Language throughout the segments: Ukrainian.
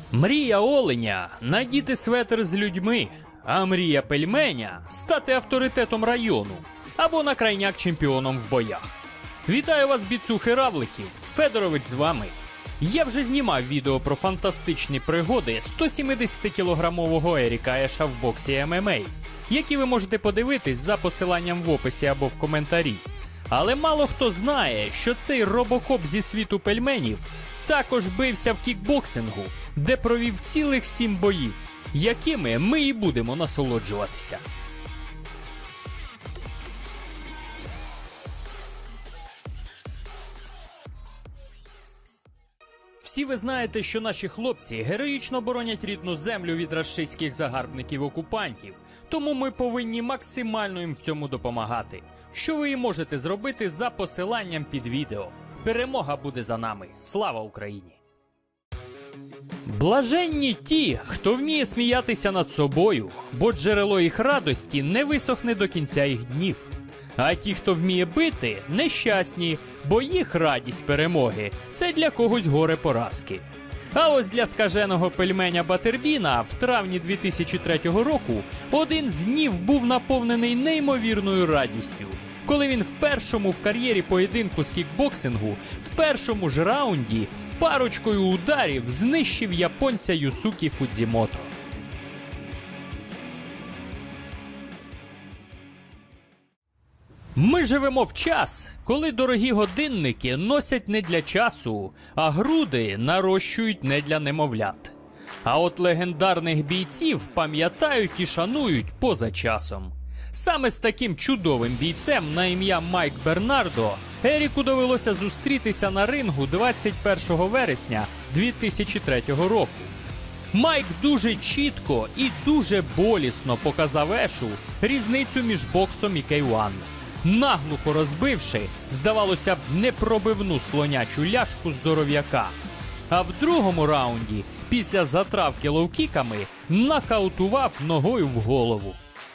Мрія оленя – надіти светр з людьми, а мрія пельменя – стати авторитетом району або на крайняк чемпіоном в боях. Вітаю вас, біцухи-равлики, Федорович з вами. Я вже знімав відео про фантастичні пригоди 170-кілограмового Еріка Еша в боксі ММА, які ви можете подивитись за посиланням в описі або в коментарі. Але мало хто знає, що цей робокоп зі світу пельменів також бився в кікбоксингу, де провів цілих 7 боїв, якими ми і будемо насолоджуватися. Всі ви знаєте, що наші хлопці героїчно боронять рідну землю від рашистських загарбників-окупантів, тому ми повинні максимально їм в цьому допомагати. Що ви і можете зробити за посиланням під відео. Перемога буде за нами. Слава Україні! Блаженні ті, хто вміє сміятися над собою, бо джерело їх радості не висохне до кінця їх днів. А ті, хто вміє бити, нещасні, бо їх радість перемоги – це для когось горе поразки. А ось для скаженого пельменя Батербіна в травні 2003 року один з днів був наповнений неймовірною радістю, коли він в першому в кар'єрі поєдинку з кікбоксингу в першому ж раунді парочкою ударів знищив японця Юсукі Фудзімото. Ми живемо в час, коли дорогі годинники носять не для часу, а груди нарощують не для немовлят. А от легендарних бійців пам'ятають і шанують поза часом. Саме з таким чудовим бійцем на ім'я Майк Бернардо Еріку довелося зустрітися на рингу 21 вересня 2003 року. Майк дуже чітко і дуже болісно показав Ешу різницю між боксом і K1, наглухо розбивши, здавалося б, непробивну слонячу ляшку здоров'яка. А в другому раунді, після затравки лоу-кіками, нокаутував ногою в голову.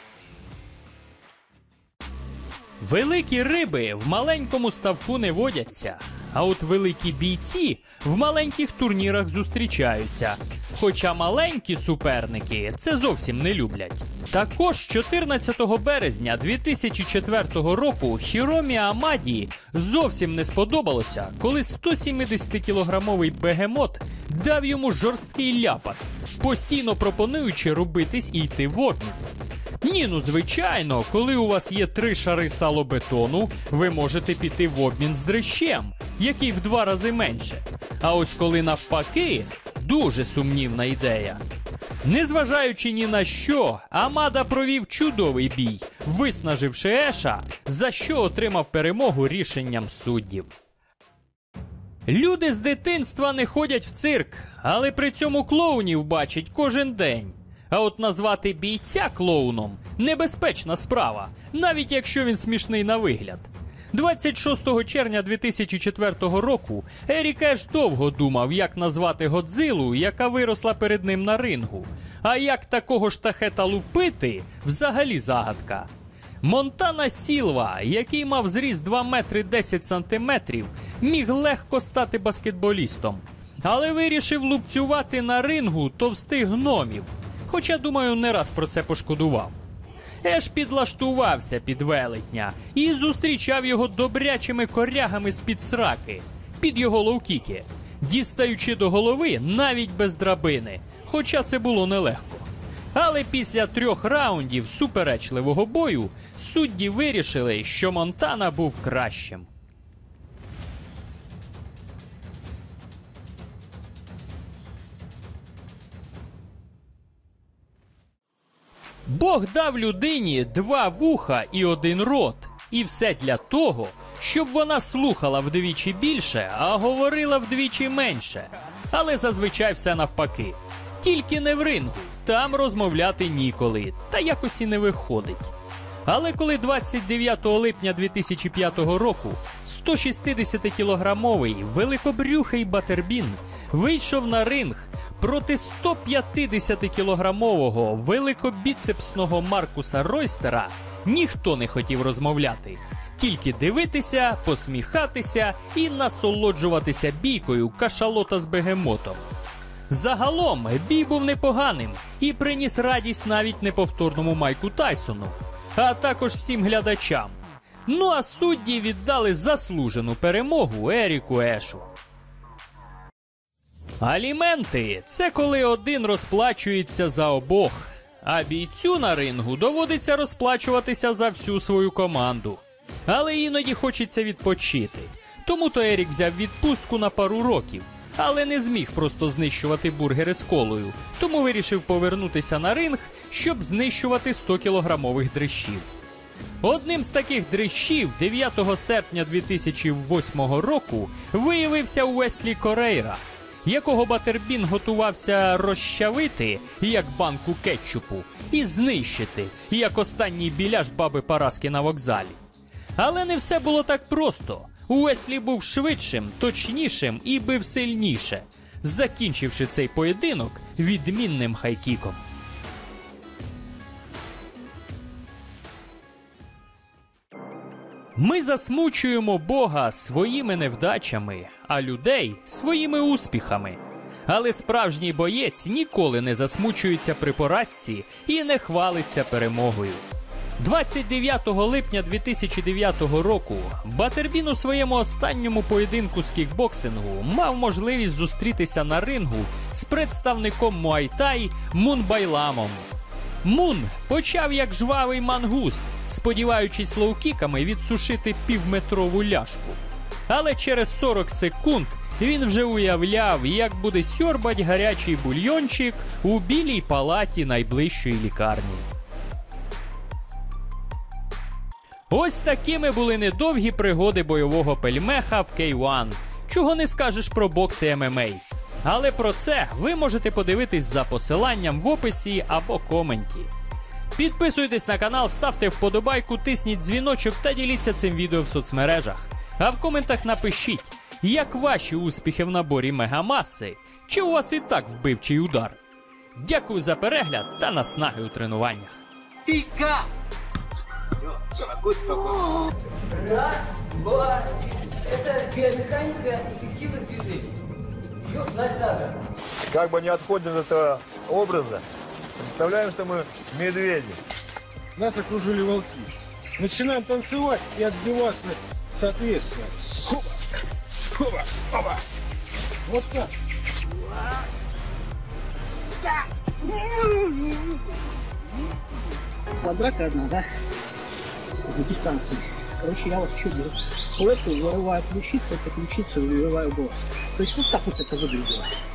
Великі риби в маленькому ставку не водяться, а от великі бійці в маленьких турнірах зустрічаються, хоча маленькі суперники це зовсім не люблять. Також 14 березня 2004 року Хіромі Амаді зовсім не сподобалося, коли 170-кілограмовий бегемот дав йому жорсткий ляпас, постійно пропонуючи рубитись і йти в обмін. Ні, ну звичайно, коли у вас є 3 шари салобетону, ви можете піти в обмін з дрищем, який в 2 рази менше. А ось коли навпаки, дуже сумнівна ідея. Незважаючи ні на що, Амада провів чудовий бій, виснаживши Еша, за що отримав перемогу рішенням суддів. Люди з дитинства не ходять в цирк, але при цьому клоунів бачать кожен день. А от назвати бійця клоуном – небезпечна справа, навіть якщо він смішний на вигляд. 26 червня 2004 року Ерік Еш довго думав, як назвати Годзилу, яка виросла перед ним на рингу. А як такого штахета лупити – взагалі загадка. Монтана Сілва, який мав зріст 2 метри 10 сантиметрів, міг легко стати баскетболістом. Але вирішив лупцювати на рингу товстих гномів. Хоча, думаю, не раз про це пошкодував. Еш підлаштувався під велетня і зустрічав його добрячими корягами з-під сраки, під його лоу-кіки, дістаючи до голови навіть без драбини, хоча це було нелегко. Але після 3 раундів суперечливого бою судді вирішили, що Монтана був кращим. Бог дав людині 2 вуха і 1 рот. І все для того, щоб вона слухала вдвічі більше, а говорила вдвічі менше. Але зазвичай все навпаки. Тільки не в рингу, там розмовляти ніколи, та якось і не виходить. Але коли 29 липня 2005 року 160-кілограмовий великобрюхий Батербін вийшов на ринг проти 150-кілограмового великобіцепсного Маркуса Ройстера, ніхто не хотів розмовляти. Тільки дивитися, посміхатися і насолоджуватися бійкою кашалота з бегемотом. Загалом, бій був непоганим і приніс радість навіть неповторному Майку Тайсону, а також всім глядачам. Ну а судді віддали заслужену перемогу Еріку Ешу. Аліменти – це коли один розплачується за обох, а бійцю на рингу доводиться розплачуватися за всю свою команду. Але іноді хочеться відпочити. Тому-то Ерік взяв відпустку на пару років, але не зміг просто знищувати бургери з колою, тому вирішив повернутися на ринг, щоб знищувати 100-кілограмових дрищів. Одним з таких дрищів 9 серпня 2008 року виявився Уеслі Корейра, якого Баттербін готувався розчавити, як банку кетчупу, і знищити, як останній біляш баби Параски на вокзалі. Але не все було так просто. Уеслі був швидшим, точнішим і бив сильніше, закінчивши цей поєдинок відмінним хайкіком. Ми засмучуємо Бога своїми невдачами, а людей своїми успіхами. Але справжній боєць ніколи не засмучується при поразці і не хвалиться перемогою. 29 липня 2009 року Баттербін у своєму останньому поєдинку з кікбоксингу мав можливість зустрітися на рингу з представником Муай-Тай Мун Байламом. Мун почав як жвавий мангуст, сподіваючись лоу-кіками відсушити півметрову ляшку. Але через 40 секунд він вже уявляв, як буде сьорбать гарячий бульйончик у білій палаті найближчої лікарні. Ось такими були недовгі пригоди бойового пельмеха в K1. Чого не скажеш про бокс і ММА. Але про це ви можете подивитись за посиланням в описі або коменті. Підписуйтесь на канал, ставте вподобайку, тисніть дзвіночок та діліться цим відео в соцмережах. А в коментах напишіть, як ваші успіхи в наборі мегамаси, чи у вас і так вбивчий удар. Дякую за перегляд та наснаги у тренуваннях. Пика! Раз, два, это биомеханика, эффективность движений. Ее знать надо. Как бы не отходим от этого образа, представляем, что мы медведи. Нас окружили волки. Начинаем танцевать и отбиваться соответственно. Хоба, хоба, хоба. Вот так. Драка одна, да? На дистанции. Короче, я вот что делаю? Эту вырываю ключицу, эту ключицу вырываю голос. То есть вот так вот это выглядело.